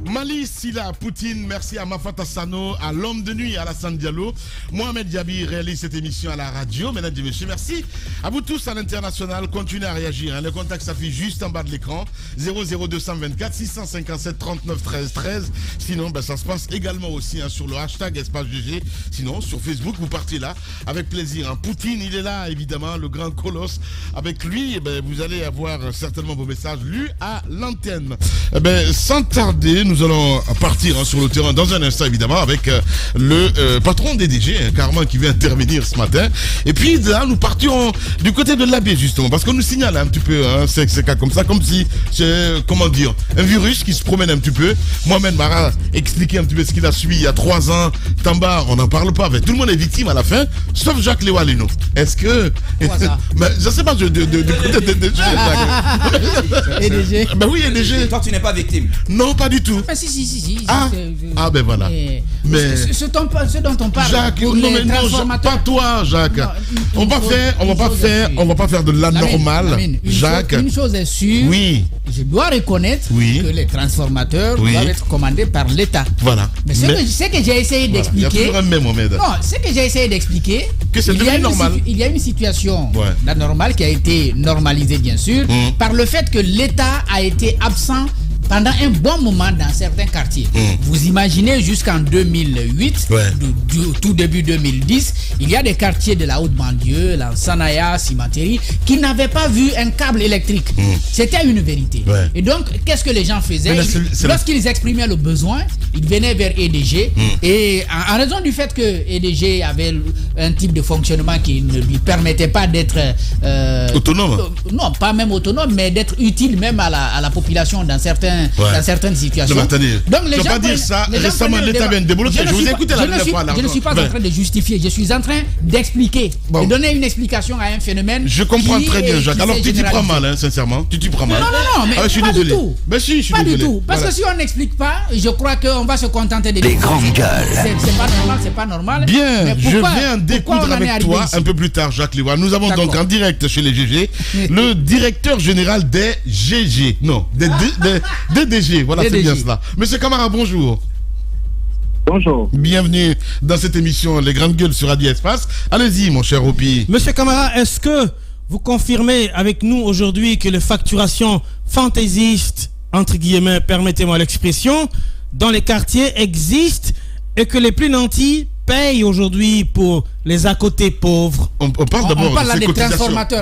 Mali, Silla, Poutine, merci à Mafata Sano, à l'homme de nuit, à Alassane Diallo. Mohamed Diaby réalise cette émission à la radio. Mesdames et messieurs, merci à vous tous à l'international. Continuez à réagir. Le contact s'affiche juste en bas de l'écran. 00224 657 39 13 13. Sinon, ça se passe également aussi sur le hashtag Espace GG. Sinon, sur Facebook, vous partez là avec plaisir. Poutine, il est là, évidemment, le grand colosse. Avec lui, vous allez avoir certainement vos messages lus à l'antenne. Sans tarder, nous allons partir sur le terrain dans un instant, évidemment, avec le patron des DG, Carman, qui vient intervenir ce matin. Et puis là, nous partirons du côté de l'abbé, justement, parce qu'on nous signale un petit peu ces cas comme ça, comme si c'est, comment dire, un virus qui se promène un petit peu. Mohamed Mara expliquait un petit peu ce qu'il a suivi il y a 3 ans. Tamba, on n'en parle pas. Tout le monde est victime à la fin, sauf Jacques Lewalino. Est-ce que... je ne sais pas, du côté des DG. EDG. Oui, EDG. Toi, tu n'es pas victime. Non, pas du tout. Si. Voilà. Mais ce dont on parle, Jacques, pour les transformateurs. pas toi, Jacques. On va pas faire de l'anormal, Jacques. Une chose est sûre. Oui. Je dois reconnaître que les transformateurs doivent être commandés par l'État. Voilà. Mais ce que j'ai essayé d'expliquer. Ce que j'ai essayé d'expliquer. Que c'est devenu normal. Il y a une situation d'anormal qui a été normalisée, bien sûr, par le fait que l'État a été absent pendant un bon moment dans certains quartiers. Vous imaginez jusqu'en 2008, tout début 2010, il y a des quartiers de la Haute-Banlieue, la Sanaya, Cimenterie, qui n'avaient pas vu un câble électrique. C'était une vérité. Et donc, qu'est-ce que les gens faisaient? Lorsqu'ils exprimaient le besoin, ils venaient vers EDG. Et en raison du fait que EDG avait un type de fonctionnement qui ne lui permettait pas d'être... autonome? Non, pas même autonome, mais d'être utile même à la population dans certaines situations. Donc les gens pas dire ça. Récemment, l'État vient de débloquer. Je vous ai écouté la dernière fois. Je ne suis pas en train de justifier. Je suis en train d'expliquer, de donner une explication à un phénomène. Je comprends très bien, Jacques. Alors tu t'y prends mal, sincèrement. Tu t'y prends mal. Non, mais je suis pas désolé. du tout. Pas du tout. Parce que si on n'explique pas, je crois qu'on va se contenter des grandes gueules. C'est pas normal. Bien, je viens d'écouter avec toi un peu plus tard, Jacques Lewa. Nous avons donc en direct chez les GG le directeur général des GG. Non, des DG. Voilà, c'est bien cela. Monsieur Camara, bonjour. Bonjour. Bienvenue dans cette émission Les Grandes Gueules sur Radio Espace. Allez-y, mon cher Opi. Monsieur Camara, est-ce que vous confirmez avec nous aujourd'hui que les facturations fantaisistes, entre guillemets, permettez-moi l'expression, dans les quartiers existent et que les plus nantis payent aujourd'hui pour les à côté pauvres? On parle d'abord des transformateurs.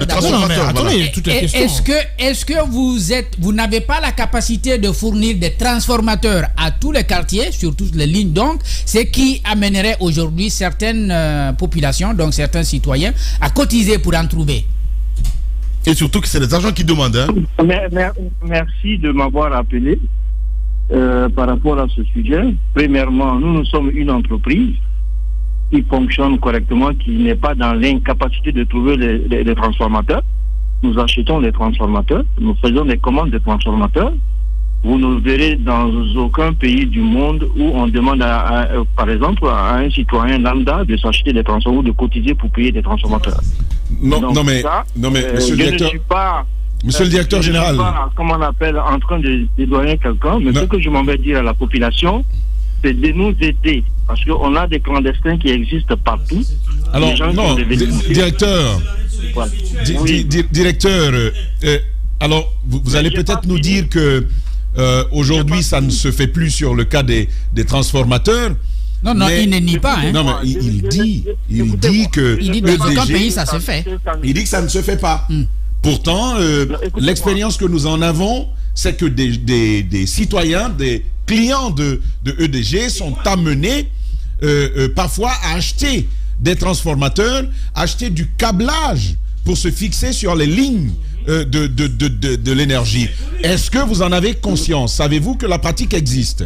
Est-ce que vous n'avez pas la capacité de fournir des transformateurs à tous les quartiers, sur toutes les lignes, donc, ce qui amènerait aujourd'hui certaines populations, donc certains citoyens, à cotiser pour en trouver? Et surtout que c'est les agents qui demandent. Merci de m'avoir appelé par rapport à ce sujet. Premièrement, nous sommes une entreprise qui fonctionne correctement, qui n'est pas dans l'incapacité de trouver les transformateurs. Nous achetons les transformateurs, nous faisons des commandes de transformateurs. Vous ne verrez dans aucun pays du monde où on demande, par exemple, à un citoyen lambda de s'acheter des transformateurs ou de cotiser pour payer des transformateurs. Non, mais monsieur le directeur... Monsieur le directeur général. Je ne suis pas, comme on appelle, en train de dédouaner quelqu'un, mais ce que je m'en vais dire à la population, c'est de nous aider. Parce qu'on a des clandestins qui existent partout. Alors, directeur, directeur, alors, vous allez peut-être nous dire que aujourd'hui, ça ne se fait plus sur le cas des transformateurs. Non, il ne nie pas. Non, mais il dit que... Il dit que dans aucun pays, ça se fait. Il dit que ça ne se fait pas. Pourtant, l'expérience que nous en avons, c'est que des citoyens, des clients de EDG sont amenés parfois à acheter des transformateurs, acheter du câblage pour se fixer sur les lignes de l'énergie. Est-ce que vous en avez conscience? Savez-vous que la pratique existe?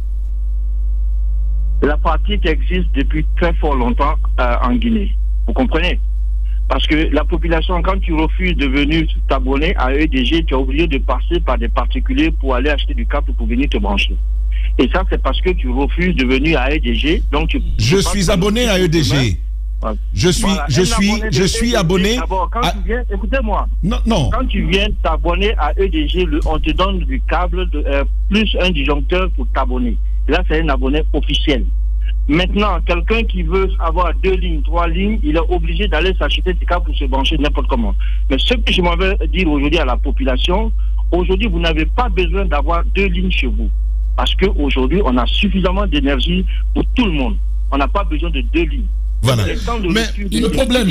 La pratique existe depuis très fort longtemps en Guinée. Vous comprenez? Parce que la population, quand tu refuses de venir t'abonner à EDG, tu es obligé de passer par des particuliers pour aller acheter du câble pour venir te brancher. Et ça, c'est parce que tu refuses de venir à EDG. Donc je suis abonné à EDG. Je suis abonné. Écoutez-moi. Non. Quand tu viens t'abonner à EDG, on te donne du câble plus un disjoncteur pour t'abonner. Là, c'est un abonné officiel. Maintenant, quelqu'un qui veut avoir 2 lignes, 3 lignes, il est obligé d'aller s'acheter des câbles pour se brancher n'importe comment. Mais ce que je m'en veux dire aujourd'hui à la population, aujourd'hui, vous n'avez pas besoin d'avoir 2 lignes chez vous. Parce qu'aujourd'hui, on a suffisamment d'énergie pour tout le monde. On n'a pas besoin de 2 lignes. Voilà. Mais le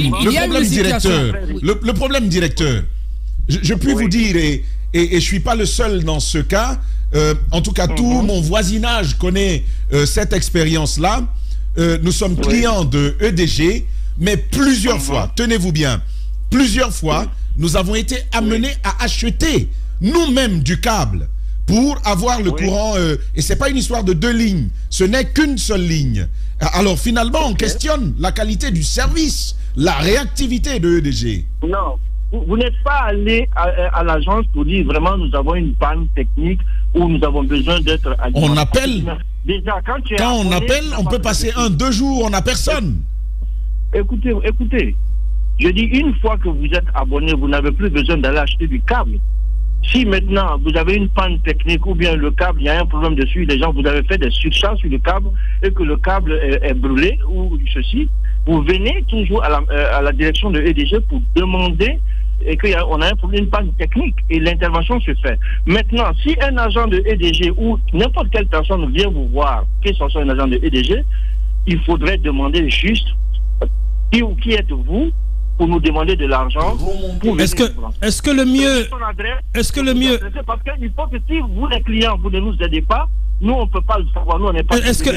problème, directeur, je puis vous dire, et je ne suis pas le seul dans ce cas, en tout cas, tout mon voisinage connaît cette expérience-là. Nous sommes clients de EDG, mais plusieurs fois, tenez-vous bien, plusieurs fois, nous avons été amenés à acheter nous-mêmes du câble pour avoir le courant. Et ce n'est pas une histoire de 2 lignes, ce n'est qu'une seule ligne. Alors finalement, on questionne la qualité du service, la réactivité de EDG. Non. Vous n'êtes pas allé à l'agence pour dire vraiment nous avons une panne technique ou nous avons besoin d'être... On appelle. Déjà, quand on appelle, on peut passer 1-2 jours, on n'a personne. Écoutez. Je dis, une fois que vous êtes abonné, vous n'avez plus besoin d'aller acheter du câble. Si maintenant vous avez une panne technique ou bien le câble, il y a un problème dessus, les gens, vous avez fait des surcharges sur le câble et que le câble est brûlé ou ceci, vous venez toujours à la direction de EDG pour demander et qu'on a une panne technique et l'intervention se fait. Maintenant, si un agent de EDG ou n'importe quelle personne vient vous voir, qu'il soit un agent de EDG, il faudrait demander juste qui êtes-vous pour nous demander de l'argent. Est-ce que le mieux... Parce qu'il faut que si vous, les clients, vous ne nous aidez pas, nous, on ne peut pas le savoir. Nous, on n'est pas...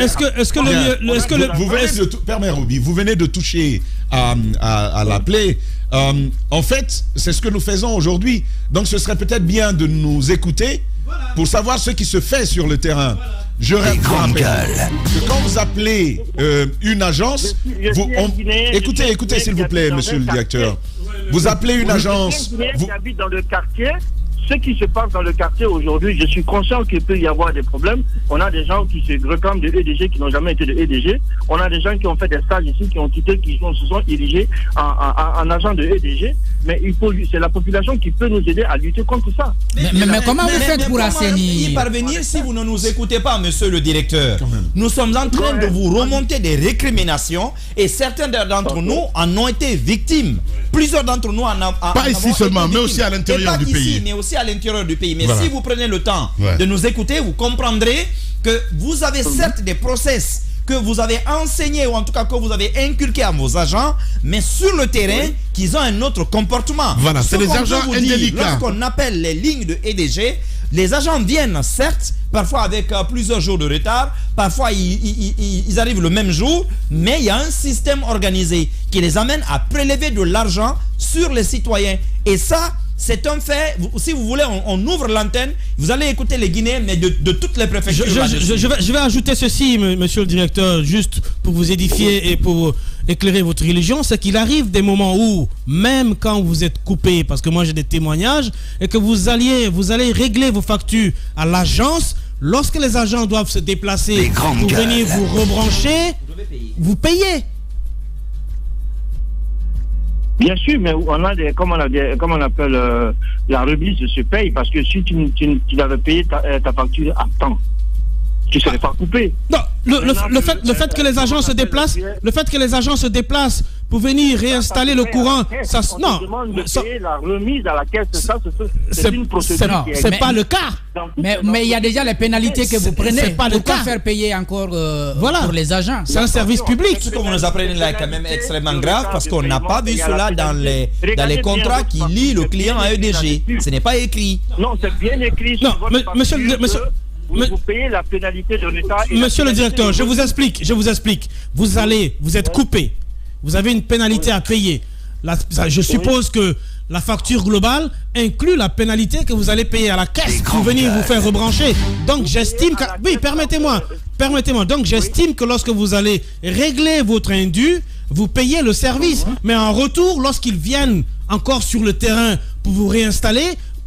Vous venez de toucher à la plaie. En fait, c'est ce que nous faisons aujourd'hui. Donc, ce serait peut-être bien de nous écouter pour savoir ce qui se fait sur le terrain. Je rappelle que quand vous appelez une agence, écoutez s'il vous plaît, monsieur le directeur. Vous appelez une agence. Qui habite dans le quartier. Ce qui se passe dans le quartier aujourd'hui, je suis conscient qu'il peut y avoir des problèmes. On a des gens qui se réclament de EDG, qui n'ont jamais été de EDG. On a des gens qui ont fait des stages ici, qui ont quitté, se sont dirigés en agent de EDG. Mais c'est la population qui peut nous aider à lutter contre ça. Mais comment vous faites pour assainir? Y parvenir si vous ne nous écoutez pas, monsieur le directeur? Nous sommes en train de vous remonter des récriminations et certains d'entre nous en ont été victimes. Plusieurs d'entre nous en ont pas ici seulement, mais aussi à l'intérieur du pays. Mais aussi à l'intérieur du pays. Mais si vous prenez le temps de nous écouter, vous comprendrez que vous avez certes des process que vous avez enseignés ou en tout cas que vous avez inculqués à vos agents, mais sur le terrain, qu'ils ont un autre comportement. Voilà, c'est des agents indélicats. Lorsqu'on appelle les lignes de EDG, les agents viennent certes, parfois avec plusieurs jours de retard, parfois ils arrivent le même jour, mais il y a un système organisé qui les amène à prélever de l'argent sur les citoyens. Et ça, c'est un fait. Si vous voulez, on ouvre l'antenne. Vous allez écouter les Guinéens, mais de toutes les préfectures. Je vais ajouter ceci, monsieur le directeur, juste pour vous édifier et pour éclairer votre religion. C'est qu'il arrive des moments où, même quand vous êtes coupé, parce que moi j'ai des témoignages, et que vous allez régler vos factures à l'agence, lorsque les agents doivent se déplacer pour venir vous rebrancher, vous payez. Bien sûr, mais on a comme on appelle la remise se paye, parce que si tu avais payé ta facture à temps, tu ne serais pas coupé. Non, le fait que les agents se déplacent, pour venir réinstaller le courant, ça non. La remise à la caisse, c'est une procédure. C'est pas le cas. Mais il y a déjà les pénalités que vous prenez. C'est pas le cas. Faire payer encore pour les agents. C'est un service public. Ce que vous nous apprenez là est quand même extrêmement grave parce qu'on n'a pas vu cela dans les contrats qui lient le client à EDG. Ce n'est pas écrit. Non, c'est bien écrit. Non, monsieur. Vous payez la pénalité de l'État. Monsieur le directeur, je vous explique. Vous êtes coupé. Vous avez une pénalité à payer. Je suppose que la facture globale inclut la pénalité que vous allez payer à la caisse pour venir vous faire rebrancher. Donc j'estime que... Oui, permettez-moi. Donc j'estime que lorsque vous allez régler votre indu, vous payez le service. Mais en retour, lorsqu'ils viennent encore sur le terrain pour vous réinstaller,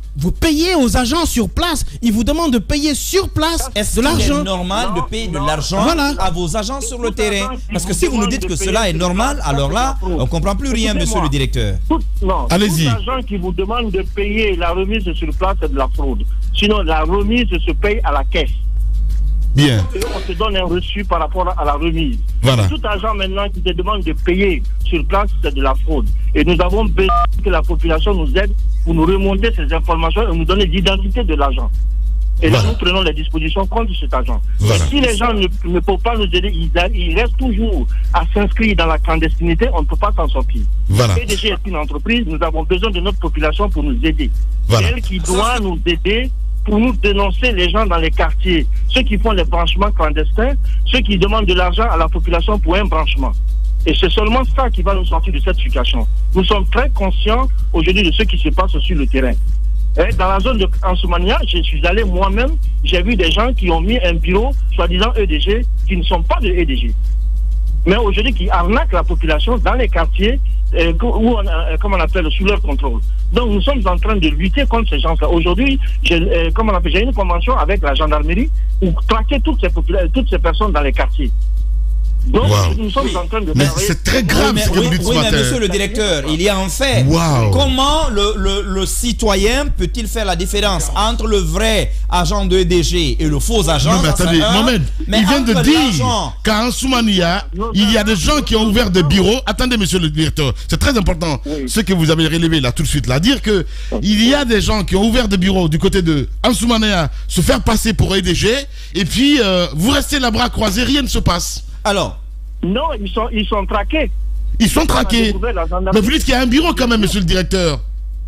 vous payez aux agents sur place. Ils vous demandent de payer sur place de l'argent. Est-ce normal de payer de l'argent à vos agents sur le terrain? Parce que si vous nous dites que cela est normal, alors là, on ne comprend plus rien, monsieur le directeur. Allez-y. Tout agent qui vous demande de payer la remise sur place, c'est de la fraude. Sinon, la remise se paye à la caisse. Bien. Et on te donne un reçu par rapport à la remise. Voilà. Tout agent maintenant qui te demande de payer sur place, c'est de la fraude. Et nous avons besoin que la population nous aide pour nous remonter ces informations et nous donner l'identité de l'agent. Et là, nous prenons les dispositions contre cet agent. Voilà. Et si les gens ne peuvent pas nous aider, ils restent toujours à s'inscrire dans la clandestinité, on ne peut pas s'en sortir. Voilà. PDG est une entreprise, nous avons besoin de notre population pour nous aider. Voilà. Elle qui doit nous aider pour nous dénoncer les gens dans les quartiers, ceux qui font les branchements clandestins, ceux qui demandent de l'argent à la population pour un branchement. Et c'est seulement ça qui va nous sortir de cette situation. Nous sommes très conscients aujourd'hui de ce qui se passe sur le terrain. Et dans la zone de Ansoumania, je suis allé moi-même, j'ai vu des gens qui ont mis un bureau, soi-disant EDG, qui ne sont pas de EDG. Mais aujourd'hui qui arnaquent la population dans les quartiers, où comme on appelle, sous leur contrôle. Donc nous sommes en train de lutter contre ces gens-là. Aujourd'hui, j'ai une convention avec la gendarmerie pour traquer toutes ces personnes dans les quartiers. Donc nous sommes en train de... Mais c'est très grave ce que vous dites ce matin. Mais monsieur le directeur, il y a un fait. Comment le citoyen peut-il faire la différence entre le vrai agent de EDG et le faux agent? Non mais attendez, Mohamed, il vient de dire qu'à Ansoumania, il y a des gens qui ont ouvert des bureaux. Attendez monsieur le directeur, c'est très important ce que vous avez relevé là tout de suite là. Dire que il y a des gens qui ont ouvert des bureaux du côté de Ansoumania, se faire passer pour EDG, et puis vous restez les bras croisés, rien ne se passe. Alors? Non, ils sont traqués. Ils sont traqués. Mais vous dites qu'il y a un bureau quand même, monsieur le directeur.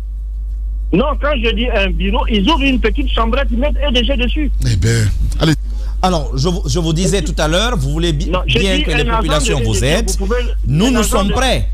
Non, quand je dis un bureau, ils ouvrent une petite chambrette, ils mettent EDG dessus. Eh bien, allez. Alors, je vous disais tout à l'heure, vous voulez bien que les populations vous aident. Nous sommes prêts.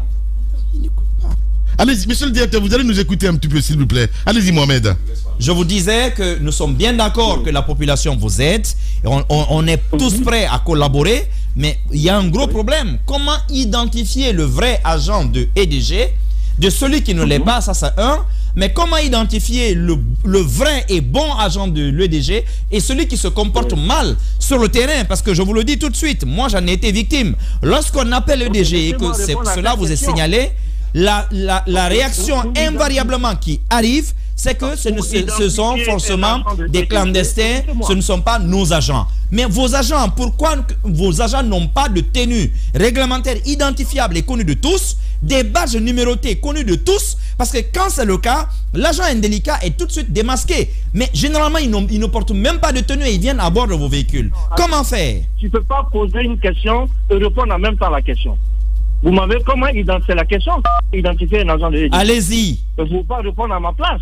Allez-y, monsieur le directeur, vous allez nous écouter un petit peu, s'il vous plaît. Allez-y, Mohamed. Je vous disais que nous sommes bien d'accord que la population vous aide. On est tous prêts à collaborer, mais il y a un gros problème. Comment identifier le vrai agent de EDG de celui qui ne l'est pas? Ça, c'est un. Mais comment identifier le vrai et bon agent de l'EDG et celui qui se comporte mal sur le terrain? Parce que je vous le dis tout de suite, moi j'en ai été victime. Lorsqu'on appelle l'EDG et que cela vous est signalé, la réaction invariablement qui arrive, c'est que ce sont forcément des clandestins, ce ne sont pas nos agents. Mais vos agents, pourquoi vos agents n'ont pas de tenue réglementaire identifiable et connue de tous, des badges numérotés connus de tous? Parce que quand c'est le cas, l'agent indélicat est tout de suite démasqué. Mais généralement, ils ne portent même pas de tenue et ils viennent à bord de vos véhicules. Comment faire? Tu ne peux pas poser une question et répondre en même temps à la question. Vous m'avez comment identifier la question? Identifier un agent de EDG. Allez-y. Je ne peux pas répondre à ma place.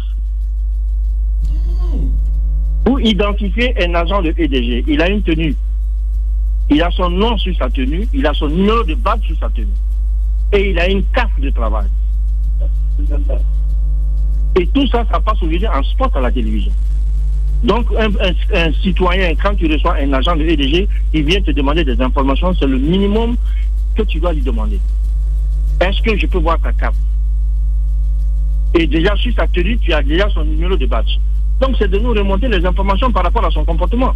Pour identifier un agent de EDG, il a une tenue. Il a son nom sur sa tenue, il a son numéro de badge sur sa tenue. Et il a une carte de travail. Et tout ça, ça passe aujourd'hui en spot à la télévision. Donc, un citoyen, quand tu reçois un agent de EDG, il vient te demander des informations, c'est le minimum que tu dois lui demander. Est-ce que je peux voir ta carte? Et déjà, sur sa tenue, tu as déjà son numéro de badge. Donc, c'est de nous remonter les informations par rapport à son comportement.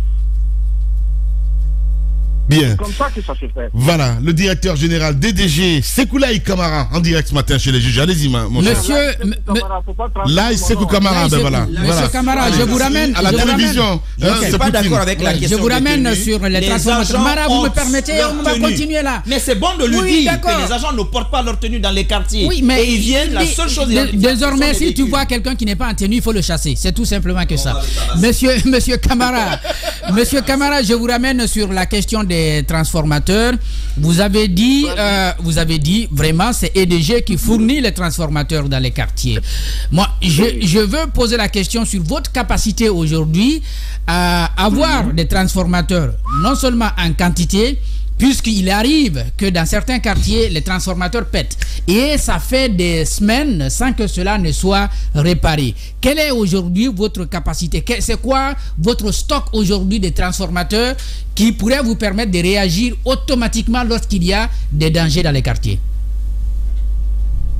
Bien. C'est comme ça que ça se fait. Voilà, le directeur général DDG, Sekoulaï Kamara, en direct ce matin chez les juges. Allez-y, mon monsieur. Là, Sekou Kamara, ben voilà. Monsieur Kamara, je vous ramène. À la télévision. Je ne suis pas d'accord avec la question. Je vous ramène sur les transformateurs. Kamara, vous me permettez, on va continuer là. Mais c'est bon de lui dire que les agents ne portent pas leur tenue dans les quartiers. Oui, mais et ils viennent, la seule chose. Désormais, si tu vois quelqu'un qui n'est pas en tenue, il faut le chasser. C'est tout simplement que ça. Monsieur Kamara, je vous ramène sur la question des transformateurs. Vous avez dit vraiment c'est EDG qui fournit les transformateurs dans les quartiers. Moi, je veux poser la question sur votre capacité aujourd'hui à avoir des transformateurs, non seulement en quantité, puisqu'il arrive que dans certains quartiers, les transformateurs pètent. Et ça fait des semaines sans que cela ne soit réparé. Quelle est aujourd'hui votre capacité? C'est quoi votre stock aujourd'hui des transformateurs qui pourrait vous permettre de réagir automatiquement lorsqu'il y a des dangers dans les quartiers?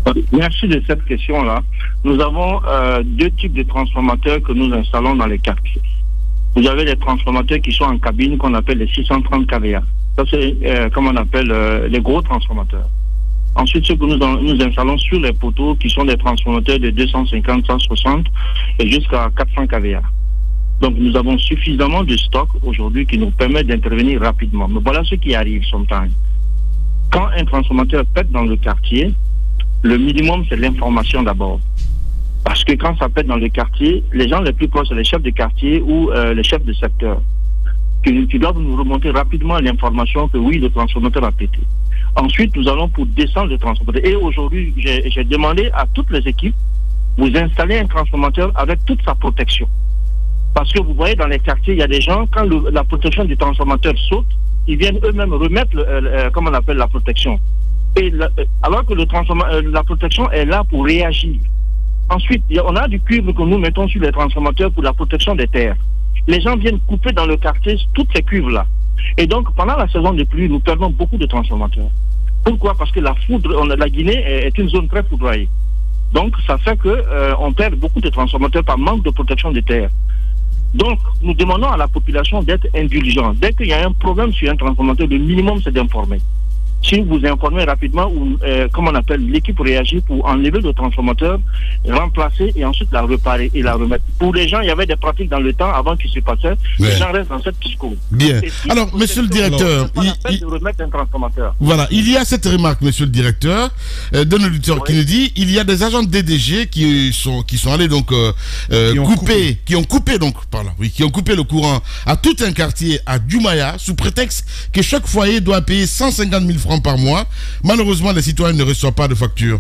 Merci de cette question-là. Nous avons deux types de transformateurs que nous installons dans les quartiers. Vous avez les transformateurs qui sont en cabine qu'on appelle les 630 kVA. Ça, c'est comme on appelle les gros transformateurs. Ensuite, ceux que nous installons sur les poteaux qui sont des transformateurs de 250, 160 et jusqu'à 400 kVA. Donc, nous avons suffisamment de stock aujourd'hui qui nous permet d'intervenir rapidement. Mais voilà ce qui arrive sometimes. Quand un transformateur pète dans le quartier, le minimum, c'est l'information d'abord. Parce que quand ça pète dans le quartier, les gens les plus proches, c'est les chefs de quartier ou les chefs de secteur, qui doivent nous remonter rapidement l'information que oui, le transformateur a pété. Ensuite, nous allons pour descendre le transformateur. Et aujourd'hui, j'ai demandé à toutes les équipes, vous installez un transformateur avec toute sa protection. Parce que vous voyez, dans les quartiers, il y a des gens, quand la protection du transformateur saute, ils viennent eux-mêmes remettre, comment on appelle, la protection. Et alors que la protection est là pour réagir. Ensuite, on a du cuivre que nous mettons sur les transformateurs pour la protection des terres. Les gens viennent couper dans le quartier toutes ces cuivres-là. Et donc, pendant la saison de pluie, nous perdons beaucoup de transformateurs. Pourquoi? Parce que la Guinée est une zone très foudroyée. Donc, ça fait qu'on perd beaucoup de transformateurs par manque de protection des terres. Donc, nous demandons à la population d'être indulgente. Dès qu'il y a un problème sur un transformateur, le minimum, c'est d'informer. Si vous informez rapidement, ou comme on appelle, l'équipe réagit pour enlever le transformateur, remplacer et ensuite la réparer et la remettre. Pour les gens, il y avait des pratiques dans le temps avant qu'il se passait. Les gens restent dans cette psychose. Bien. Alors, monsieur le directeur, de remettre un transformateur. Voilà, il y a cette remarque, monsieur le directeur, d'un auditeur qui nous dit, il y a des agents de DDG qui sont allés donc qui ont coupé le courant à tout un quartier à Djoumaya sous prétexte que chaque foyer doit payer 150 000 francs par mois. Malheureusement, les citoyens ne reçoivent pas de facture.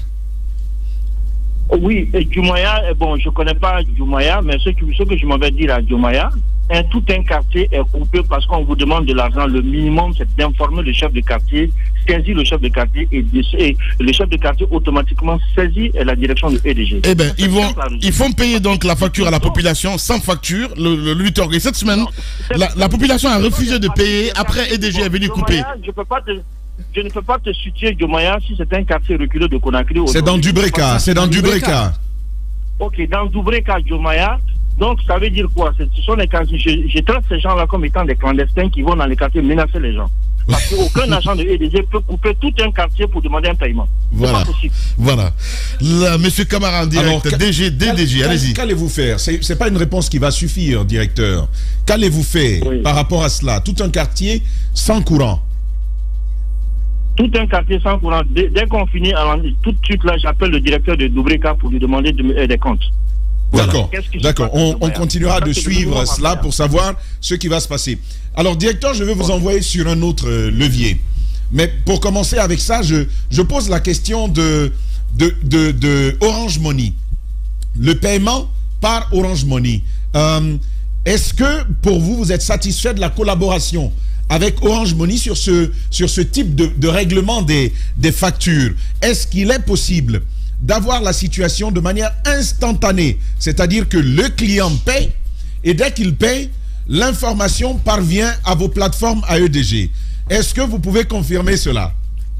Oui, et Djoumaya, bon, je ne connais pas Djoumaya, mais ce que je m'avais dit à Djoumaya, tout un quartier est coupé parce qu'on vous demande de l'argent. Le minimum, c'est d'informer le chef de quartier, saisir le chef de quartier et le chef de quartier automatiquement saisit la direction de EDG. Eh bien, ils font payer donc la facture à la population sans facture le 8 heures. Et cette semaine, la population a refusé de payer. Après, EDG est venu couper. Je ne peux pas te situer Djoumaya si c'est un quartier reculé de Conakry. C'est dans Dubreka, Ok, dans Dubreka, Djoumaya. Donc, ça veut dire quoi? Ce sont les quartiers. Je traite ces gens-là comme étant des clandestins qui vont dans les quartiers menacer les gens. Parce qu'aucun agent de EDG peut couper tout un quartier pour demander un paiement. Voilà. C'est pas possible. Voilà. Là, monsieur Camara en direct, DDG, allez-y. Qu'allez-vous faire? C'est pas une réponse qui va suffire, directeur. Qu'allez-vous faire par rapport à cela? Tout un quartier sans courant. Tout un quartier sans courant. Dès qu'on finit, alors, tout de suite, là, j'appelle le directeur de Dubreka pour lui demander des comptes. D'accord, d'accord. On continuera de suivre cela pour savoir ce qui va se passer. Alors, directeur, je vais vous envoyer sur un autre levier. Mais pour commencer avec ça, je pose la question de Orange Money. Le paiement par Orange Money. Est-ce que, pour vous, vous êtes satisfait de la collaboration avec Orange Money sur ce type de règlement des factures? Est-ce qu'il est possible d'avoir la situation de manière instantanée, c'est-à-dire que le client paye et dès qu'il paye, l'information parvient à vos plateformes à EDG. Est-ce que vous pouvez confirmer cela?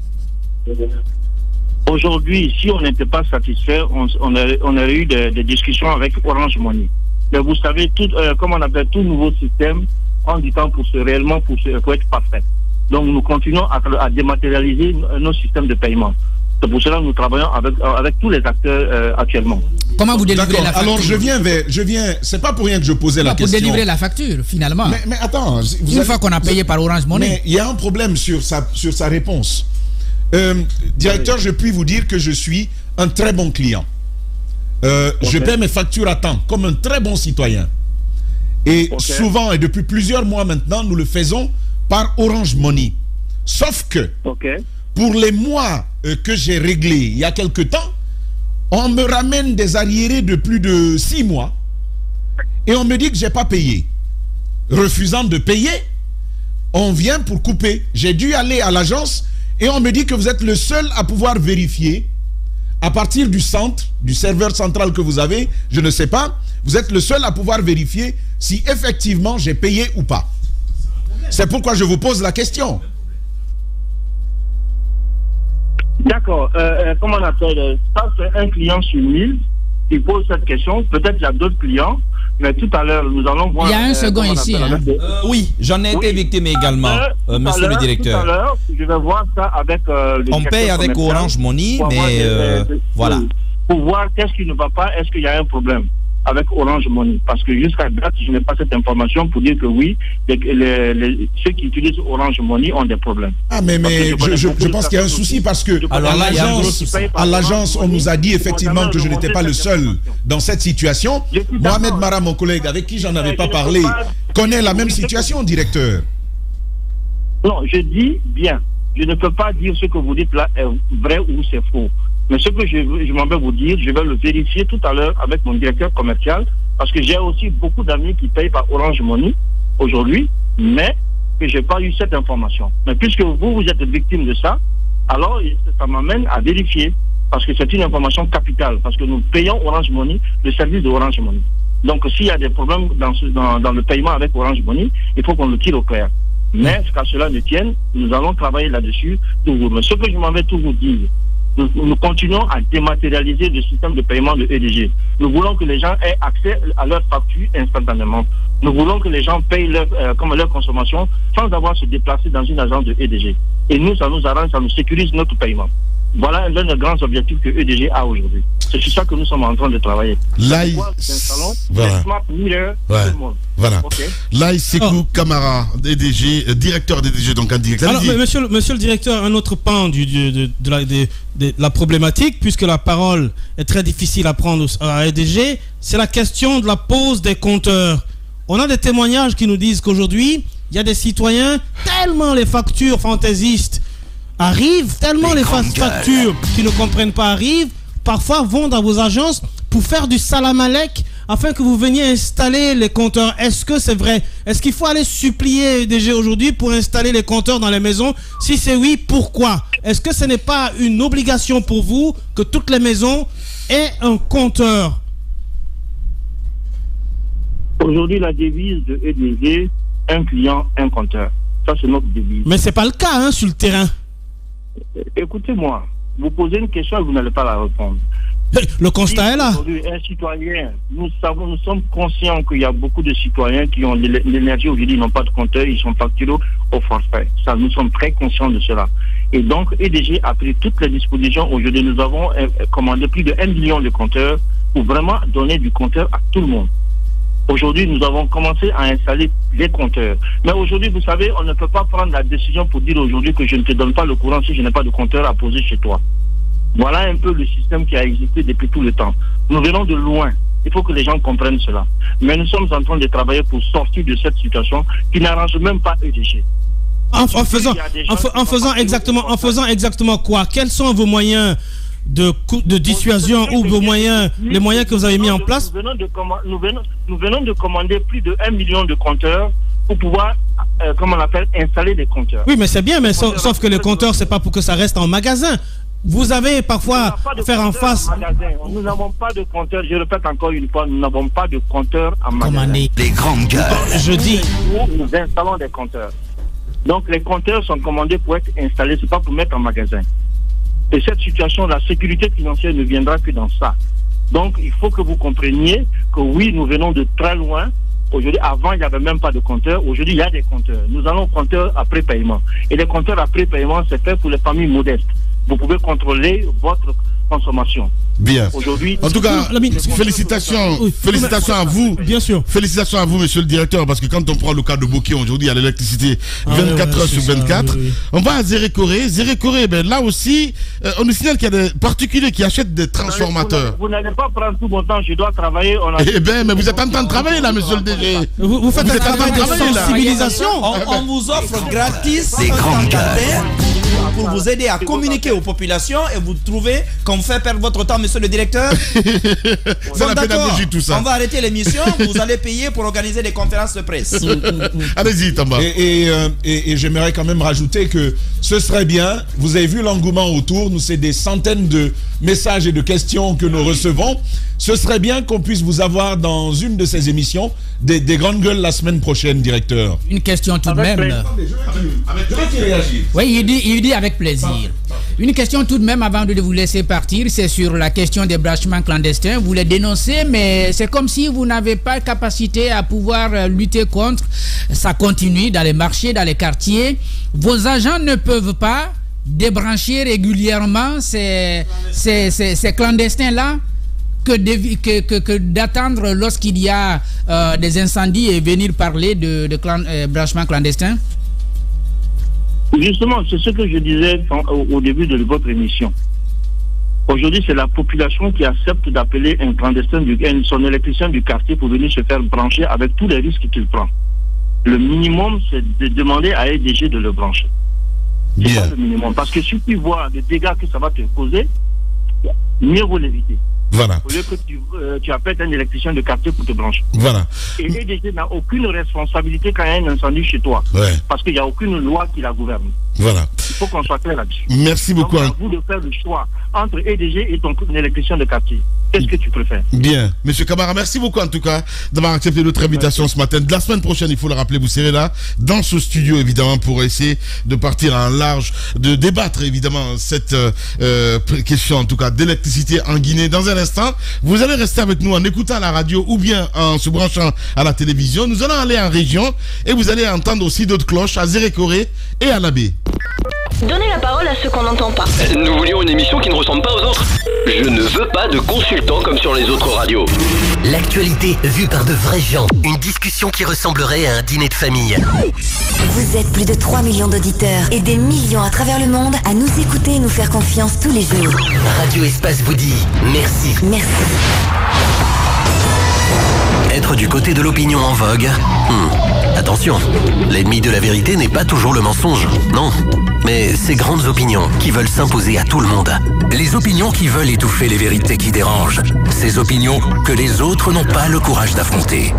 Aujourd'hui, si on n'était pas satisfait, on aurait eu des discussions avec Orange Money. Mais vous savez, comme on appelle tout nouveau système, prend du temps pour être parfait. Donc nous continuons à dématérialiser nos systèmes de paiement. C'est pour cela que nous travaillons avec tous les acteurs actuellement. Comment vous délivrez la facture? Alors je viens, c'est pas pour rien que je posais la question. Pour délivrer la facture, finalement. Mais attends, une fois qu'on a payé par Orange Money. Mais il y a un problème sur sa réponse. Directeur, je puis vous dire que je suis un très bon client. Je paie mes factures à temps, comme un très bon citoyen. Et souvent, et depuis plusieurs mois maintenant, nous le faisons par Orange Money. Sauf que, pour les mois que j'ai réglés il y a quelque temps, on me ramène des arriérés de plus de 6 mois et on me dit que je n'ai pas payé. Refusant de payer, on vient pour couper. J'ai dû aller à l'agence et on me dit que vous êtes le seul à pouvoir vérifier à partir du centre, du serveur central que vous avez, je ne sais pas, vous êtes le seul à pouvoir vérifier si effectivement j'ai payé ou pas. C'est pourquoi je vous pose la question. D'accord. Comment on appelle ça? C'est un client sur 1000 qui pose cette question. Peut-être il y a d'autres clients, mais tout à l'heure, nous allons voir. Il y a un second ici. Oui, j'en ai été victime également, monsieur le directeur. Tout à l'heure, je vais voir ça avec on paye avec Orange Money, mais voilà. Pour voir qu'est-ce qui ne va pas, est-ce qu'il y a un problème avec Orange Money, parce que jusqu'à date, je n'ai pas cette information pour dire que oui, ceux qui utilisent Orange Money ont des problèmes. Ah, mais je pense qu'il y a un souci parce que à l'agence, on nous a dit effectivement que je n'étais pas le seul dans cette situation. Mohamed Mara, mon collègue, avec qui j'en avais pas parlé, connaît la même situation, directeur. Non, je dis bien. Je ne peux pas dire ce que vous dites là est vrai ou c'est faux. Mais ce que je m'en vais vous dire, je vais le vérifier tout à l'heure avec mon directeur commercial, parce que j'ai aussi beaucoup d'amis qui payent par Orange Money aujourd'hui, mais que je n'ai pas eu cette information. Mais puisque vous êtes victime de ça, alors ça m'amène à vérifier, parce que c'est une information capitale, parce que nous payons Orange Money, le service de Orange Money. Donc s'il y a des problèmes dans le paiement avec Orange Money, il faut qu'on le tire au clair. Mais qu'à cela ne tienne, nous allons travailler là-dessus toujours. Mais ce que je m'en vais toujours dire, nous continuons à dématérialiser le système de paiement de EDG. Nous voulons que les gens aient accès à leurs factures instantanément. Nous voulons que les gens payent leur consommation sans avoir à se déplacer dans une agence de EDG. Et nous, ça nous arrange, ça nous sécurise notre paiement. Voilà l'un des grands objectifs que EDG a aujourd'hui. C'est sur ça que nous sommes en train de travailler. Là, voilà. Voilà. Okay. Là, Sekou Kamara, DDG, directeur DDG, donc en direct. Alors, monsieur le directeur, un autre pan de la problématique, puisque la parole est très difficile à prendre à EDG, c'est la question de la pose des compteurs. On a des témoignages qui nous disent qu'aujourd'hui, il y a des citoyens, tellement les factures fantaisistes arrivent, tellement les factures qui ne comprennent pas arrivent, parfois vont dans vos agences pour faire du salam-alek afin que vous veniez installer les compteurs. Est-ce que c'est vrai? Est-ce qu'il faut aller supplier EDG aujourd'hui pour installer les compteurs dans les maisons? Si c'est oui, pourquoi? Est-ce que ce n'est pas une obligation pour vous que toutes les maisons aient un compteur? Aujourd'hui, la devise de EDG, un client, un compteur. Ça, c'est notre devise. Mais ce n'est pas le cas sur le terrain. Écoutez-moi, vous posez une question et vous n'allez pas la répondre. Le constat est là. Aujourd'hui, un citoyen, nous sommes conscients qu'il y a beaucoup de citoyens qui ont l'énergie aujourd'hui, ils n'ont pas de compteur, ils sont facturés au forfait. Ça, nous sommes très conscients de cela. Et donc, EDG a pris toutes les dispositions. Aujourd'hui, nous avons commandé plus de 1 million de compteurs pour vraiment donner du compteur à tout le monde. Aujourd'hui, nous avons commencé à installer les compteurs. Mais aujourd'hui, vous savez, on ne peut pas prendre la décision pour dire aujourd'hui que je ne te donne pas le courant si je n'ai pas de compteur à poser chez toi. Voilà un peu le système qui a existé depuis tout le temps. Nous venons de loin. Il faut que les gens comprennent cela. Mais nous sommes en train de travailler pour sortir de cette situation qui n'arrange même pas EDG. En faisant exactement quoi? Quels sont vos moyens de dissuasion ou vos moyens, les moyens que vous avez mis en place? Nous venons de commander plus de 1 million de compteurs pour pouvoir, installer des compteurs. Oui, mais c'est bien, mais sauf que les compteurs, c'est pas pour que ça reste en magasin. Vous avez parfois faire en face. Nous n'avons pas de compteur, je répète encore une fois, nous n'avons pas de compteur en magasin. Les grandes gueules. Je dis. Nous installons des compteurs. Donc les compteurs sont commandés pour être installés, c'est pas pour mettre en magasin. Et cette situation, la sécurité financière ne viendra que dans ça. Donc il faut que vous compreniez que oui, nous venons de très loin. Aujourd'hui, avant, il n'y avait même pas de compteur. Aujourd'hui, il y a des compteurs. Nous allons compteurs après paiement. Et les compteurs après paiement, c'est fait pour les familles modestes. Vous pouvez contrôler votre consommation. Bien. Aujourd'hui, en tout cas, félicitations à vous. Bien sûr. Félicitations à vous, monsieur le directeur, parce que quand on prend le cas de Bokeh aujourd'hui, à l'électricité 24 heures sur 24, on va à Zérékoré. Zérékoré, là aussi, on nous signale qu'il y a des particuliers qui achètent des transformateurs. Vous n'allez pas prendre tout mon temps, je dois travailler. Mais vous êtes en train de travailler là, monsieur le DG. Vous faites un travail de sensibilisation. On vous offre gratis des grandes gueules pour vous aider à communiquer aux populations et vous trouvez qu'on fait perdre votre temps, monsieur le directeur. C'est la pédagogie, tout ça. On va arrêter l'émission, vous allez payer pour organiser des conférences de presse. Allez-y, Tamba. Et j'aimerais quand même rajouter que ce serait bien, vous avez vu l'engouement autour, nous c'est des centaines de messages et de questions que nous recevons. Ce serait bien qu'on puisse vous avoir dans une de ces émissions des grandes gueules la semaine prochaine, directeur. Une question tout de même. Je veux qu'il réagisse. Oui, il dit avec plaisir. Une question tout de même avant de vous laisser partir, c'est sur la question des branchements clandestins. Vous les dénoncez, mais c'est comme si vous n'avez pas capacité à pouvoir lutter contre. Ça continue dans les marchés, dans les quartiers. Vos agents ne peuvent pas débrancher régulièrement ces clandestins-là que d'attendre lorsqu'il y a des incendies et venir parler de branchements clandestins? Justement, c'est ce que je disais au début de votre émission. Aujourd'hui, c'est la population qui accepte d'appeler un clandestin, son électricien du quartier pour venir se faire brancher avec tous les risques qu'il prend. Le minimum, c'est de demander à EDG de le brancher. C'est pas le minimum. Parce que si tu vois les dégâts que ça va te causer, mieux vaut l'éviter. Voilà. Au lieu que tu appelles un électricien de quartier pour te brancher. Voilà. Et EDG n'a aucune responsabilité quand il y a un incendie chez toi. Ouais. Parce qu'il n'y a aucune loi qui la gouverne. Voilà. Il faut qu'on soit clair là-dessus. Merci beaucoup. Donc, à vous de faire le choix entre EDG et ton électricien de quartier. Qu'est-ce que tu préfères? Bien. Monsieur Camara, merci beaucoup en tout cas d'avoir accepté notre invitation ce matin. De la semaine prochaine, il faut le rappeler, vous serez là dans ce studio évidemment pour essayer de partir en large, de débattre évidemment cette question en tout cas d'électricité en Guinée. Dans un instant, vous allez rester avec nous en écoutant la radio ou bien en se branchant à la télévision. Nous allons aller en région et vous allez entendre aussi d'autres cloches à Zérékoré et à Labé. Donnez la parole à ceux qu'on n'entend pas. Nous voulions une émission qui ne ressemble pas aux autres. Je ne veux pas de consultants comme sur les autres radios. L'actualité vue par de vrais gens. Une discussion qui ressemblerait à un dîner de famille. Vous êtes plus de 3 millions d'auditeurs et des millions à travers le monde à nous écouter et nous faire confiance tous les jours. Radio Espace vous dit merci. Merci. Être du côté de l'opinion en vogue. Attention, l'ennemi de la vérité n'est pas toujours le mensonge, non. Mais ces grandes opinions qui veulent s'imposer à tout le monde. Les opinions qui veulent étouffer les vérités qui dérangent. Ces opinions que les autres n'ont pas le courage d'affronter.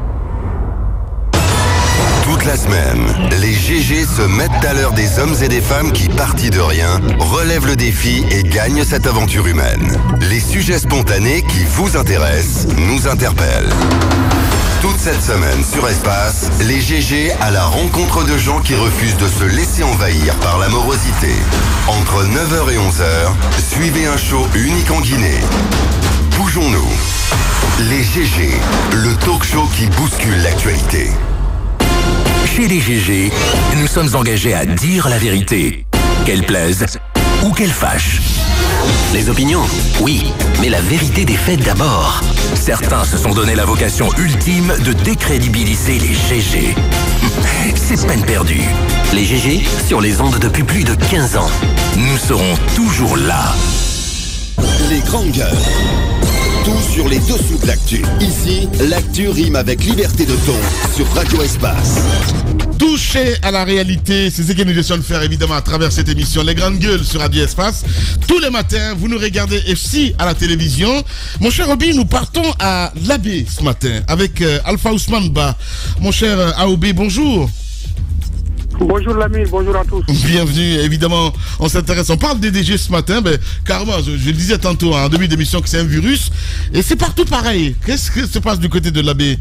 Toute la semaine, les GG se mettent à l'heure des hommes et des femmes qui, partis de rien, relèvent le défi et gagnent cette aventure humaine. Les sujets spontanés qui vous intéressent nous interpellent. Toute cette semaine sur Espace, les GG à la rencontre de gens qui refusent de se laisser envahir par la morosité. Entre 9h et 11h, suivez un show unique en Guinée. Bougeons-nous. Les GG, le talk show qui bouscule l'actualité. Chez les GG, nous sommes engagés à dire la vérité, qu'elle plaise ou qu'elle fâche. Les opinions, oui, mais la vérité des faits d'abord. Certains se sont donné la vocation ultime de décrédibiliser les GG. C'est peine perdue. Les GG sur les ondes depuis plus de 15 ans. Nous serons toujours là. Les grandes gueules. Tout sur les dessous de l'actu. Ici, l'actu rime avec liberté de ton sur Radio Espace. Toucher à la réalité, c'est ce que nous essayons de faire évidemment à travers cette émission Les Grandes Gueules sur Radio Espace. Tous les matins, vous nous regardez aussi à la télévision. Mon cher Obi, nous partons à Labé ce matin avec Alpha Ousmane Ba. Mon cher Aoubé, bonjour. Bonjour l'ami, bonjour à tous. Bienvenue, évidemment, on s'intéresse, on parle d'EDG ce matin, carrément, je le disais tantôt en début d'émission que c'est un virus, et c'est partout pareil. Qu'est-ce qui se passe du côté de Labé?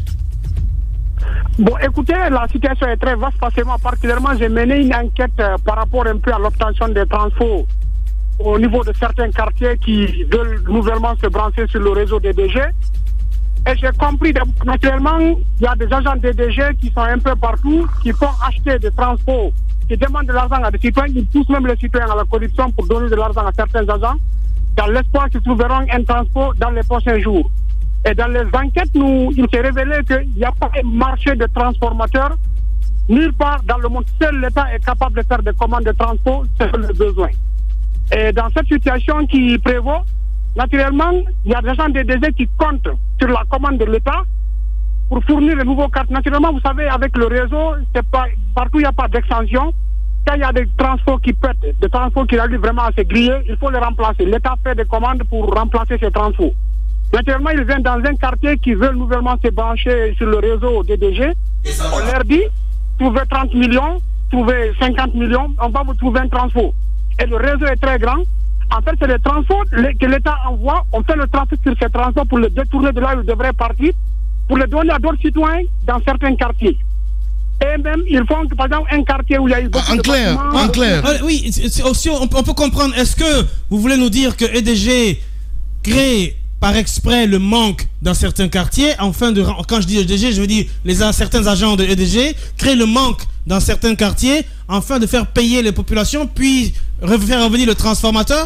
Bon, écoutez, la situation est très vaste parce que moi, particulièrement, j'ai mené une enquête par rapport un peu à l'obtention des transferts au niveau de certains quartiers qui veulent nouvellement se brancher sur le réseau d'EDG. Et j'ai compris, naturellement, il y a des agents d'EDG qui sont un peu partout, qui font acheter des transports, qui demandent de l'argent à des citoyens, ils poussent même les citoyens à la corruption pour donner de l'argent à certains agents, dans l'espoir qu'ils trouveront un transport dans les prochains jours. Et dans les enquêtes, il s'est révélé qu'il n'y a pas un marché de transformateurs, nulle part dans le monde. Seul l'État est capable de faire des commandes de transport selon le besoin. Et dans cette situation qui prévaut, naturellement, il y a des gens d'EDG qui comptent sur la commande de l'État pour fournir de nouveaux cartes. Naturellement, vous savez, avec le réseau, c'est pas, partout il n'y a pas d'extension. Quand il y a des transports qui pètent, des transports qui arrivent vraiment à se griller, il faut les remplacer. L'État fait des commandes pour remplacer ces transports. Naturellement, ils viennent dans un quartier qui veut nouvellement se brancher sur le réseau d'EDG. On leur dit, trouvez 30 millions, trouvez 50 millions, on va vous trouver un transport. Et le réseau est très grand. En fait, c'est les transports que l'État envoie. On fait le trafic sur ces transports pour les détourner de là où ils devraient partir, pour les donner à d'autres citoyens dans certains quartiers. Et même, ils font, par exemple, un quartier où il y a eu beaucoup de bâtiments. En clair. Oui, aussi, on peut comprendre. Est-ce que vous voulez nous dire que EDG crée par exprès le manque dans certains quartiers, quand je dis EDG, je veux dire certains agents de EDG créent le manque dans certains quartiers afin de faire payer les populations, puis faire revenir le transformateur?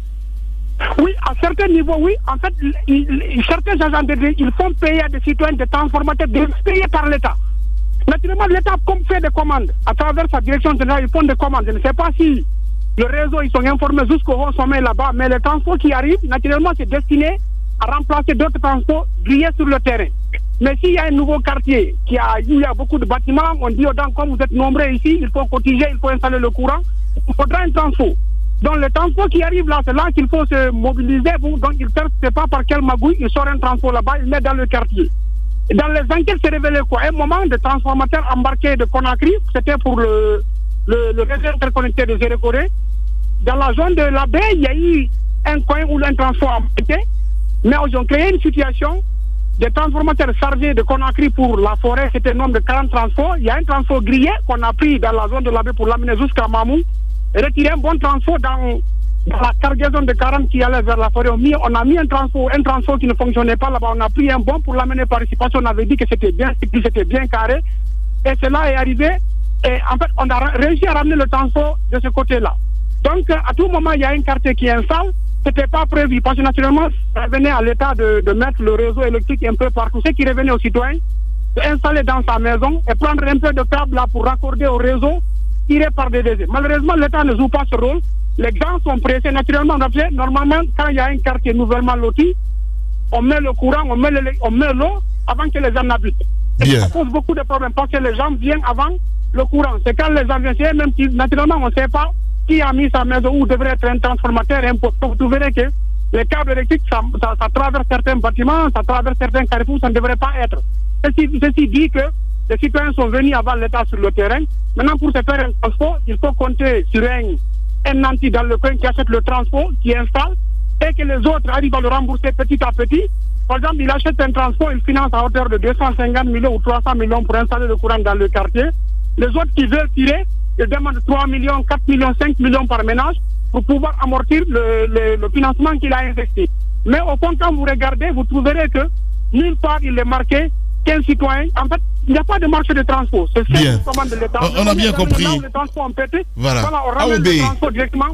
Oui, à certains niveaux, oui. En fait, certains agents d'EDG, ils font payer à des citoyens, des transformateurs, payés par l'État. Naturellement, l'État fait des commandes. À travers sa direction générale, ils font des commandes. Je ne sais pas si le réseau, ils sont informés jusqu'au haut sommet là-bas, mais les transports qui arrivent, naturellement, c'est destiné à remplacer d'autres transports grillés sur le terrain. Mais s'il y a un nouveau quartier où il y a beaucoup de bâtiments, on dit aux gens, comme vous êtes nombreux ici, il faut cotiser, il faut installer le courant, il faudra un transport. Donc le transport qui arrive là, c'est là qu'il faut se mobiliser. Donc ils ne savent pas par quel magouille, ils sortent un transport là-bas, ils mettent dans le quartier. Et dans les enquêtes, c'est révélé quoi? Un moment, des transformateurs embarqués de Conakry, c'était pour le réseau interconnecté de Zérekoré. Dans la zone de la baie, il y a eu un coin où un transport a embarqué. Mais ils ont créé une situation des transformateurs chargés de Conakry pour la forêt, c'était un nombre de 40 transports. Il y a un transport grillé qu'on a pris dans la zone de la baie pour l'amener jusqu'à Mamou. Et retirer un bon transport dans la cargaison de 40 qui allait vers la forêt. On a mis un transport qui ne fonctionnait pas là-bas. On a pris un bon pour l'amener par ici parce qu'on avait dit que c'était bien carré. Et cela est arrivé. Et en fait, on a réussi à ramener le transport de ce côté-là. Donc, à tout moment, il y a un quartier qui installe. C'était pas prévu parce que naturellement, ça revenait à l'État de mettre le réseau électrique un peu partout. Ce qui revenait aux citoyens, d'installer dans sa maison et prendre un peu de câble là pour raccorder au réseau tiré par des DG. Malheureusement, l'État ne joue pas ce rôle. Les gens sont pressés. Naturellement, normalement, quand il y a un quartier nouvellement loti, on met le courant, on met l'eau avant que les gens n'habitent. Et ça pose beaucoup de problèmes parce que les gens viennent avant le courant. C'est quand les gens viennent, même si naturellement, on ne sait pas qui a mis sa maison où devrait être un transformateur, un poste. Vous verrez que les câbles électriques, ça traverse certains bâtiments, ça traverse certains carrefours, ça ne devrait pas être. Ceci dit que les citoyens sont venus avant l'État sur le terrain. Maintenant, pour se faire un transport, il faut compter sur un nanti dans le coin qui achète le transport, qui installe, et que les autres arrivent à le rembourser petit à petit. Par exemple, il achète un transport, il finance à hauteur de 250 millions ou 300 millions pour installer le courant dans le quartier. Les autres qui veulent tirer, ils demandent 3 millions, 4 millions, 5 millions par ménage pour pouvoir amortir le financement qu'il a investi. Mais au fond, quand vous regardez, vous trouverez que nulle part il est marqué qu'un citoyen. En fait, il n'y a pas de marché de transport. C'est ça le commande de l'État. On a bien compris. Les transports ont pété. Voilà. On ramène le transport directement.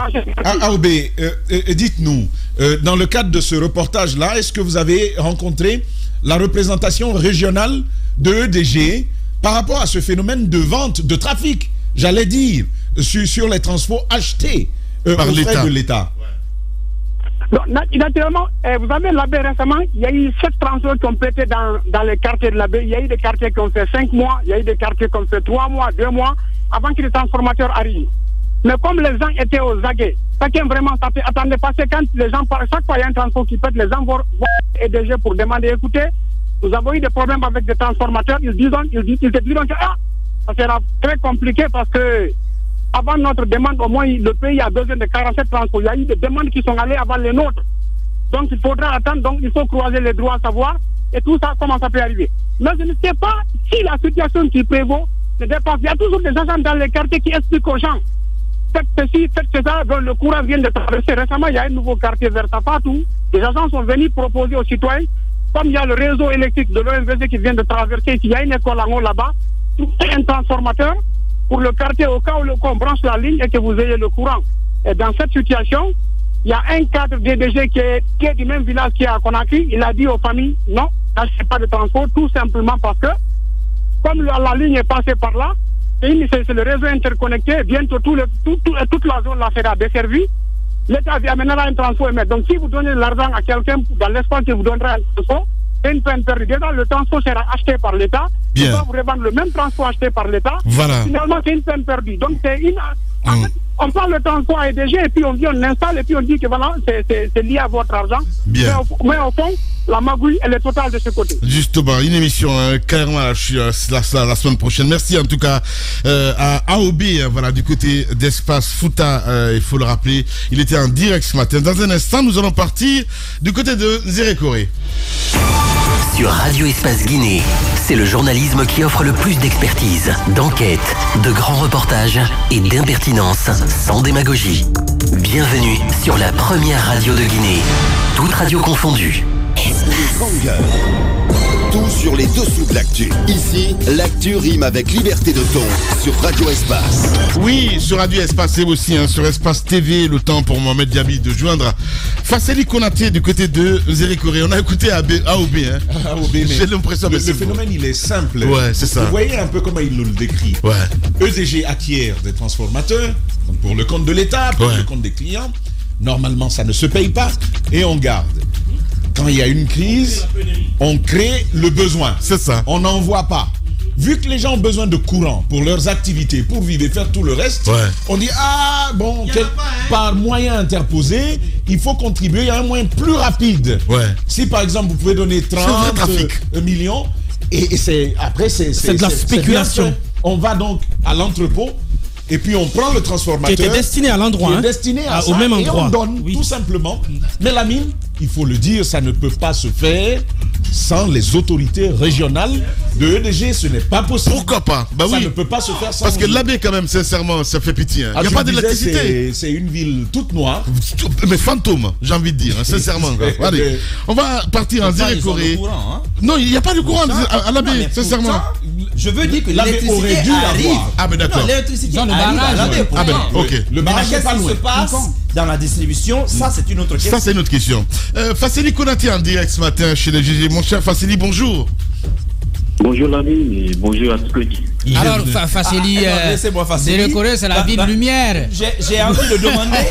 AOB, dites-nous, dans le cadre de ce reportage-là, est-ce que vous avez rencontré la représentation régionale de EDG par rapport à ce phénomène de vente, de trafic, j'allais dire, sur les transports achetés par l'État? Naturellement, vous avez la baie récemment, il y a eu 7 transports qui ont pété dans les quartiers de la baie. Il y a eu des quartiers qui ont fait 5 mois, il y a eu des quartiers qui ont fait 3 mois, 2 mois, avant que les transformateurs arrivent. Mais comme les gens étaient aux aguets, chacun vraiment attendait, parce que quand les gens, chaque fois il y a un transport qui pète, les gens vont EDG pour demander, écoutez, nous avons eu des problèmes avec des transformateurs, ils te diront que ça sera très compliqué parce que avant notre demande, au moins le pays a besoin de 47 transports. Il y a eu des demandes qui sont allées avant les nôtres. Donc il faudra attendre, donc il faut croiser les droits, savoir, et tout ça, comment ça peut arriver. Mais je ne sais pas si la situation qui prévaut se dépasse. Il y a toujours des agents dans les quartiers qui expliquent aux gens. Faites ceci, faites ça, donc le courant vient de traverser. Récemment, il y a un nouveau quartier vers Tafatou. Les agents sont venus proposer aux citoyens, comme il y a le réseau électrique de l'OMVG qui vient de traverser, il y a une école en haut là-bas, un transformateur pour le quartier au cas où on branche la ligne et que vous ayez le courant. Et dans cette situation, il y a un cadre DDG qui est du même village qui est à Conakry. Il a dit aux familles, non, n'achetez pas de transport, tout simplement parce que, comme la ligne est passée par là, c'est le réseau interconnecté, bientôt toute la zone là sera desservie. L'État amènera un transport. Donc si vous donnez de l'argent à quelqu'un, dans l'espace que vous donnerez un transport, c'est une peine perdue. Déjà, le transport sera acheté par l'État. Il va vous revendre le même transport acheté par l'État. Voilà. Finalement, c'est une peine perdue. Donc, c'est une... En fait, on parle le transport à EDG et puis on vient, on installe et puis on dit que voilà, c'est lié à votre argent. Bien. Mais au fond, la magouille, elle est totale de ce côté. Justement, une émission carrément la semaine prochaine. Merci en tout cas à AOB, voilà, du côté d'Espace Fouta, il faut le rappeler. Il était en direct ce matin. Dans un instant, nous allons partir du côté de Zérekoré. sur Radio Espace Guinée. C'est le journalisme qui offre le plus d'expertise, d'enquête, de grands reportages et d'impertinence sans démagogie. Bienvenue sur la première radio de Guinée. Toutes radios confondues. Tout sur les dessous de l'actu. Ici, l'actu rime avec liberté de ton sur Radio Espace. Oui, sur Radio Espace et aussi sur Espace TV, le temps pour Mohamed Diaby de joindre Fasseli Konaté du côté de Zérékoré. On a écouté AOB. J'ai l'impression que le phénomène, il est simple. Ouais, c'est ça. Vous voyez un peu comment il nous le décrit. Ouais. EDG acquiert des transformateurs pour le compte de l'État, pour le compte des clients. Normalement, ça ne se paye pas et on garde. Quand il y a une crise, on crée le besoin. C'est ça. On n'en voit pas. Vu que les gens ont besoin de courant pour leurs activités, pour vivre et faire tout le reste, on dit, par moyen interposé, il faut contribuer. Il y a un moyen plus rapide. Si par exemple, vous pouvez donner 30 millions, et c'est de la spéculation. On va donc à l'entrepôt. Et puis on prend le transformateur qui était destiné à l'endroit, au même endroit. Et on donne tout simplement. Mais la mine, il faut le dire, ça ne peut pas se faire sans les autorités régionales de EDG. Ce n'est pas possible. Pourquoi pas? Ça ne peut pas se faire sans. Parce que l'Abbé, quand même, sincèrement, ça fait pitié. Il n'y a pas d'électricité. C'est une ville toute noire. Mais fantôme, j'ai envie de dire, sincèrement. Allez, on va partir en Zérékoré. Non, il n'y a pas de courant à l'Abbé, sincèrement. Je veux dire que l'électricité arrive. Ah, mais d'accord. L'électricité arrive. Ok. Le barrage n'est pas loin. Qu'est-ce qui se passe dans la distribution? Ça, c'est une autre question. Ça, c'est une autre question. Fasseli Konaté en direct ce matin chez les GG. Mon cher Fasseli, bonjour. Bonjour l'ami et bonjour à tous. Alors Fasseli, Zérékoré, c'est la ville lumière. J'ai envie de demander,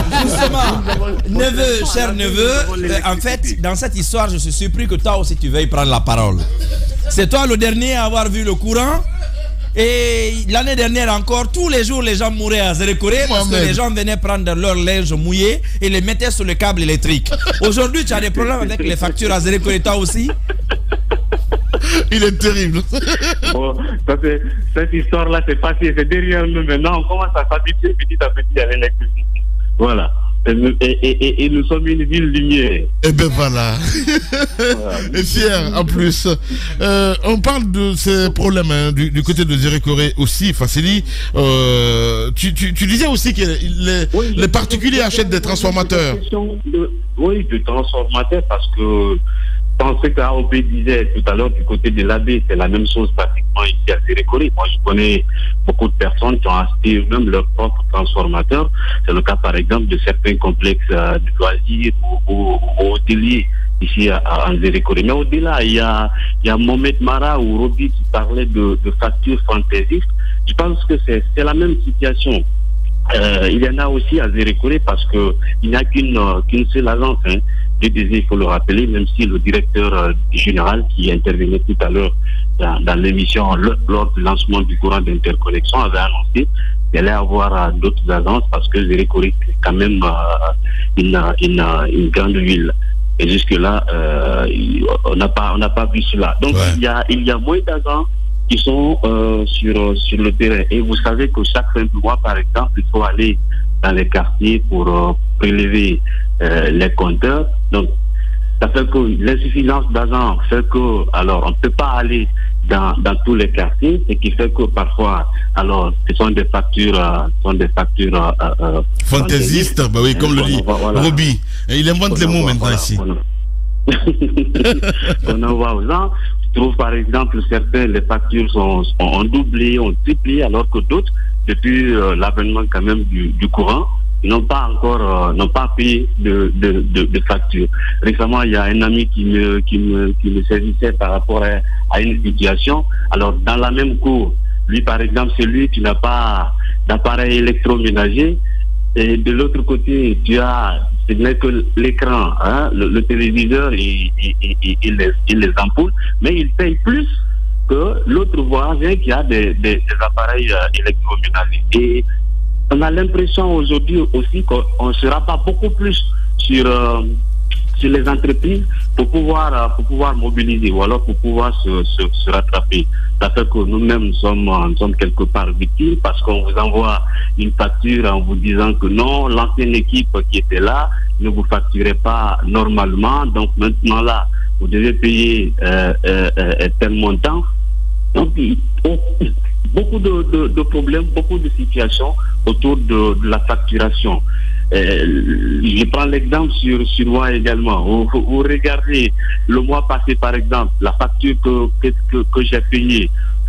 justement, cher neveu, en fait, dans cette histoire, je suis surpris que toi aussi tu veuilles prendre la parole. C'est toi le dernier à avoir vu le courant. Et l'année dernière encore, tous les jours, les gens mouraient à Zérékoré parce que les gens venaient prendre leur linge mouillé et les mettaient sur le câble électrique. Aujourd'hui, tu as des problèmes avec les factures à Zérékoré, toi aussi? Il est terrible. Bon, cette histoire-là, c'est passé, c'est derrière nous maintenant. On commence à s'habituer petit à petit à l'électricité. Voilà. Et nous sommes une ville lumière. Et ben voilà. Et fier en plus. On parle de ces problèmes du côté de Zérékoré aussi, Fasseli. Tu disais aussi que les particuliers achètent des transformateurs. Oui, des transformateurs parce que dans ce qu'AOB disait tout à l'heure du côté de l'Abbé, c'est la même chose pratiquement ici à Zérékoré. Moi, je connais beaucoup de personnes qui ont acheté eux-mêmes leur propre transformateur. C'est le cas, par exemple, de certains complexes de loisirs ou hôteliers ici à Zérékoré. Mais au-delà, il y a Mohamed Mara ou Roby qui parlait de factures fantaisistes. Je pense que c'est la même situation. Il y en a aussi à Zérékoré parce qu'il n'y a qu'une seule agence. Il faut le rappeler, même si le directeur général qui intervenait tout à l'heure dans l'émission lors du lancement du courant d'interconnexion avait annoncé qu'il allait avoir d'autres agences parce que Zérékoré est quand même une grande ville. Et jusque-là, on n'a pas vu cela. Donc il y a moins d'agents qui sont sur le terrain. Et vous savez que chaque fin de mois, par exemple, il faut aller dans les quartiers pour prélever les compteurs. Donc, ça fait que l'insuffisance d'agents fait que, alors, on ne peut pas aller dans tous les quartiers, ce qui fait que parfois, alors, ce sont des factures, fantaisistes, bah oui, comme le dit Roby. Il invente les mots maintenant ici. On envoie aux gens. Je trouve par exemple certains, les factures ont doublé, ont triplé, alors que d'autres, depuis l'avènement quand même du courant, n'ont pas payé de facture. Récemment, il y a un ami qui me saisissait par rapport à une situation. Alors, dans la même cour, lui, par exemple, c'est lui qui n'a pas d'appareil électroménager. Et de l'autre côté, ce n'est que l'écran, le téléviseur et les ampoules, mais il paye plus que l'autre voisin qui a des appareils électroménagers. Et on a l'impression aujourd'hui aussi qu'on ne sera pas beaucoup plus sur les entreprises pour pouvoir mobiliser ou alors pour pouvoir se rattraper. Ça fait que nous-mêmes sommes quelque part victimes parce qu'on vous envoie une facture en vous disant que non, l'ancienne équipe qui était là ne vous facturait pas normalement. Donc maintenant là, vous devez payer tel montant. Donc, beaucoup de problèmes, beaucoup de situations autour de la facturation. Je prends l'exemple sur moi également. Vous regardez le mois passé, par exemple, la facture que j'ai payée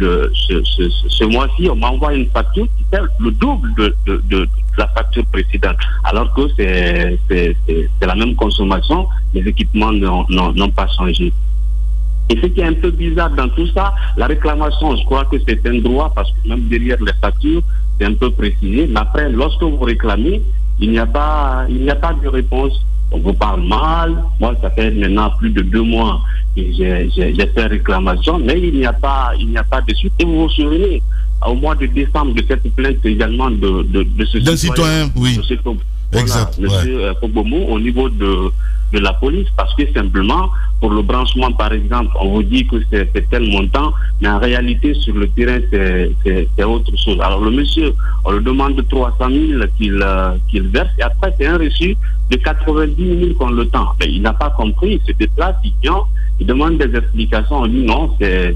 ce mois-ci, on m'envoie une facture qui fait le double de la facture précédente, alors que c'est la même consommation, les équipements n'ont pas changé. Et ce qui est un peu bizarre dans tout ça, la réclamation, je crois que c'est un droit, parce que même derrière les factures, c'est un peu précisé. Mais après, lorsque vous réclamez, il n'y a pas de réponse. On vous parle mal. Moi, ça fait maintenant plus de 2 mois que j'ai fait réclamation, mais il n'y a pas de suite. Et vous vous souvenez, au mois de décembre, de cette plainte également de ce citoyen, oui. Exact. Monsieur Pogbomo, au niveau de la police, parce que simplement, pour le branchement, par exemple, on vous dit que c'est tel montant, mais en réalité, sur le terrain, c'est autre chose. Alors, le monsieur, on le demande 300 000 qu'il verse, et après, c'est un reçu de 90 000 qu'on le tend. Mais il n'a pas compris, il se déplace, il vient, il demande des explications, on dit non,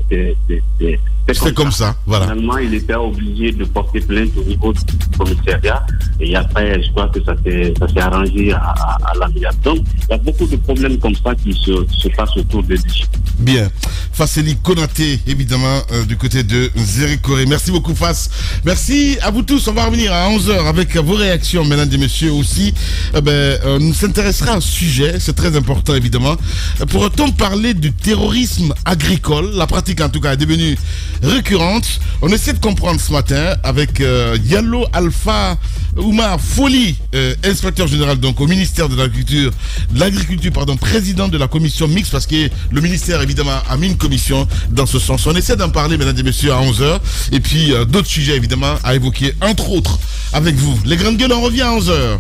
c'est comme ça. Voilà. Finalement, il était obligé de porter plainte au niveau du commissariat. Et après, je crois que ça s'est arrangé à l'amiable. Donc, il y a beaucoup de problèmes comme ça qui se passent autour des déchets. Bien. Fasseli Konaté, évidemment, du côté de Zérikoré. Merci beaucoup, Fass. Merci à vous tous. On va revenir à 11h avec vos réactions, mesdames et messieurs, aussi. Nous s'intéressera à un sujet, c'est très important, évidemment. Pourrait-on parler du terrorisme agricole? La pratique, en tout cas, est devenue récurrente. On essaie de comprendre ce matin avec Diallo Alpha Oumar Foli, inspecteur général donc au ministère de l'Agriculture, président de la commission mixte, parce que le ministère évidemment a mis une commission dans ce sens. On essaie d'en parler, mesdames et messieurs, à 11h, et puis d'autres sujets évidemment à évoquer, entre autres avec vous. Les grandes gueules, on revient à 11h.